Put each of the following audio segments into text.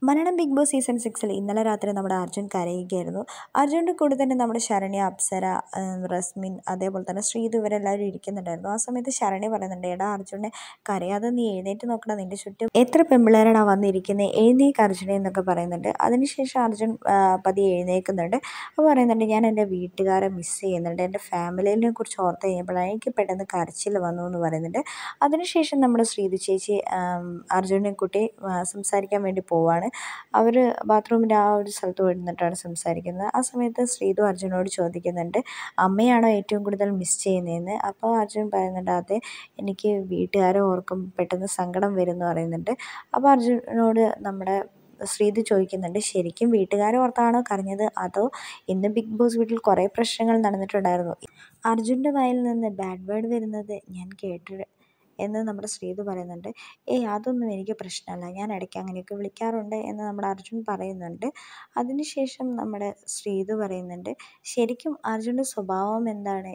Malayalam big boss season 6 ഇന്നലെ രാത്രി നമ്മുടെ അർജുൻ കരയുകയായിരുന്നു. അർജുൻ്റെ കൂടെ തന്നെ നമ്മുടെ ശരണ്യ, അപ്സര, റസ്മിൻ, അതേപോലെ തന്നെ ശ്രീതു ഇവരെല്ലാവരും ഇരിക്കുന്നുണ്ടായിരുന്നു. ആ സമയത്ത് ശരണ്യ പറയുന്നുണ്ട്, എടാ അർജുനെ കരയാതെ നീ എഴുന്നേറ്റ് നോക്കണം, നിൻ്റെ ചുറ്റും എത്ര പെമ്പിള്ളേരാണ് വന്നിരിക്കുന്നത്, എഴുന്നേക്ക് അർജുനെ എന്നൊക്കെ പറയുന്നുണ്ട്. അതിനുശേഷം അർജുൻ പതിയെ എഴുന്നേൽക്കുന്നുണ്ട്. അപ്പോൾ പറയുന്നുണ്ട്, ഞാൻ എൻ്റെ വീട്ടുകാരെ മിസ് ചെയ്യുന്നുണ്ട്, എൻ്റെ ഫാമിലിനെ കുറിച്ച് ഓർത്ത് കഴിഞ്ഞപ്പോഴാണ് എനിക്ക് പെട്ടെന്ന് കരച്ചിൽ വന്നു എന്ന് പറയുന്നുണ്ട്. അതിനുശേഷം നമ്മുടെ ശ്രീതു ചേച്ചി അർജുനെ കൂട്ടി സംസാരിക്കാൻ വേണ്ടി പോവാണ്. അവർ ബാത്റൂമിൻ്റെ ആ ഒരു സ്ഥലത്ത് പോയിരുന്നിട്ടാണ് സംസാരിക്കുന്നത്. ആ സമയത്ത് ശ്രീതു അർജുനോട് ചോദിക്കുന്നുണ്ട്, അമ്മയാണോ ഏറ്റവും കൂടുതൽ മിസ് ചെയ്യുന്നതെന്ന്. അപ്പോൾ അർജുൻ പറയുന്നുണ്ട്, അതെ, എനിക്ക് വീട്ടുകാരെ ഓർക്കുമ്പോൾ പെട്ടെന്ന് സങ്കടം വരും എന്ന് പറയുന്നുണ്ട്. അപ്പോൾ അർജുനോട് നമ്മുടെ ശ്രീതു ചോദിക്കുന്നുണ്ട്, ശരിക്കും വീട്ടുകാരെ ഓർത്താണോ കരഞ്ഞത്, അതോ ഇന്ന് ബിഗ് ബോസ് വീട്ടിൽ കുറേ പ്രശ്നങ്ങൾ നടന്നിട്ടുണ്ടായിരുന്നു, അർജുൻ്റെ വായിൽ നിന്ന് ബാഡ് വേർഡ് വരുന്നത് ഞാൻ കേട്ടിട്ട് എന്ന് നമ്മുടെ ശ്രീതു പറയുന്നുണ്ട്. അതൊന്നും എനിക്ക് പ്രശ്നമല്ല, ഞാൻ ഇടയ്ക്ക് അങ്ങനെയൊക്കെ വിളിക്കാറുണ്ട് എന്ന് നമ്മുടെ അർജുൻ പറയുന്നുണ്ട്. അതിനുശേഷം നമ്മുടെ ശ്രീതു പറയുന്നുണ്ട്, ശരിക്കും അർജുൻ്റെ സ്വഭാവം എന്താണ്,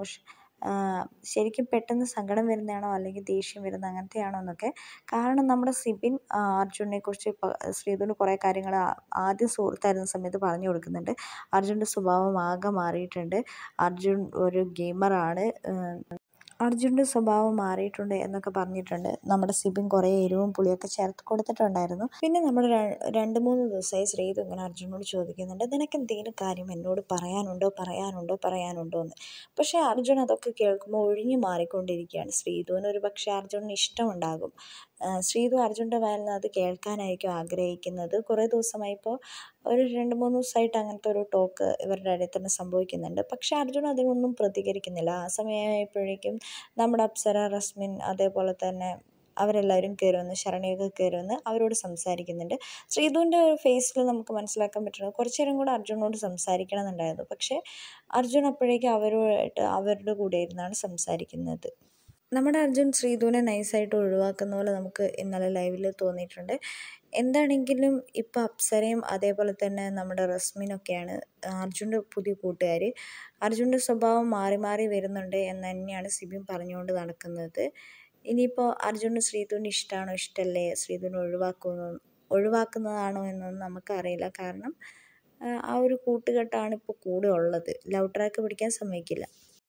ശരിക്കും പെട്ടെന്ന് സങ്കടം വരുന്നതാണോ അല്ലെങ്കിൽ ദേഷ്യം വരുന്നത് അങ്ങനത്തെയാണോ എന്നൊക്കെ. കാരണം നമ്മുടെ സിബിൻ അർജുനെ കുറിച്ച് ശ്രീതുവിന് കുറേ കാര്യങ്ങൾ ആദ്യം സുഹൃത്തായിരുന്ന സമയത്ത് പറഞ്ഞു കൊടുക്കുന്നുണ്ട്. അർജുൻ്റെ സ്വഭാവം ആകെ മാറിയിട്ടുണ്ട്, അർജുൻ ഒരു ഗെയിമറാണ്, അർജുൻ്റെ സ്വഭാവം മാറിയിട്ടുണ്ട് എന്നൊക്കെ പറഞ്ഞിട്ടുണ്ട്. നമ്മുടെ സിബിൻ കുറേ എരിവും പുളിയൊക്കെ ചേർത്ത് കൊടുത്തിട്ടുണ്ടായിരുന്നു. പിന്നെ നമ്മൾ 2-3 ദിവസമായി ശ്രീതു ഇങ്ങനെ അർജുനോട് ചോദിക്കുന്നുണ്ട്, നിനക്ക് എന്തെങ്കിലും കാര്യം എന്നോട് പറയാനുണ്ടോ എന്ന്. പക്ഷേ അർജുൻ അതൊക്കെ കേൾക്കുമ്പോൾ ഒഴിഞ്ഞു മാറിക്കൊണ്ടിരിക്കുകയാണ്. ശ്രീതുവിന് ഒരു പക്ഷേ അർജുനന് ഇഷ്ടമുണ്ടാകും. ശ്രീതു അർജുൻ്റെ വായിൽ നിന്ന് അത് കേൾക്കാനായിരിക്കും ആഗ്രഹിക്കുന്നത്. കുറേ ദിവസമായി, ഇപ്പോൾ ഒരു 2-3 ദിവസമായിട്ട് അങ്ങനത്തെ ഒരു ടോക്ക് ഇവരുടെ ഇടയിൽ തന്നെ സംഭവിക്കുന്നുണ്ട്. പക്ഷേ അർജുൻ അതിനൊന്നും പ്രതികരിക്കുന്നില്ല. ആ സമയമായപ്പോഴേക്കും നമ്മുടെ അപ്സര, റസ്മിൻ, അതേപോലെ തന്നെ അവരെല്ലാവരും കയറുമെന്ന്, ശരണ്യൊക്കെ കയറുമെന്ന് അവരോട് സംസാരിക്കുന്നുണ്ട്. ശ്രീതുവിൻ്റെ ഒരു ഫേസിൽ നമുക്ക് മനസ്സിലാക്കാൻ പറ്റുന്നത് കുറച്ചു നേരം കൂടെ അർജുനോട് സംസാരിക്കണം എന്നുണ്ടായിരുന്നു. പക്ഷേ അർജുൻ അപ്പോഴേക്കും അവരുടെ കൂടെ ഇരുന്നാണ് സംസാരിക്കുന്നത്. നമ്മുടെ അർജുൻ ശ്രീതുവിനെ നൈസായിട്ട് ഒഴിവാക്കുന്ന പോലെ നമുക്ക് ഇന്നലെ ലൈവിൽ തോന്നിയിട്ടുണ്ട്. എന്താണെങ്കിലും ഇപ്പോൾ അപ്സരയും അതേപോലെ തന്നെ നമ്മുടെ റസ്മിനൊക്കെയാണ് അർജുൻ്റെ പുതിയ കൂട്ടുകാർ. അർജുൻ്റെ സ്വഭാവം മാറി മാറി വരുന്നുണ്ട് എന്ന് തന്നെയാണ് സിബിൻ പറഞ്ഞുകൊണ്ട് നടക്കുന്നത്. ഇനിയിപ്പോൾ അർജുന് ശ്രീതുവിന് ഇഷ്ടമാണോ ഇഷ്ടമല്ലേ, ശ്രീതുവിനെ ഒഴിവാക്കുന്നതാണോ എന്നൊന്നും നമുക്കറിയില്ല. കാരണം ആ ഒരു കൂട്ടുകെട്ടാണ് ഇപ്പോൾ കൂടെ ഉള്ളത്. ലവ് ട്രാക്ക് പിടിക്കാൻ സമ്മതിക്കില്ല.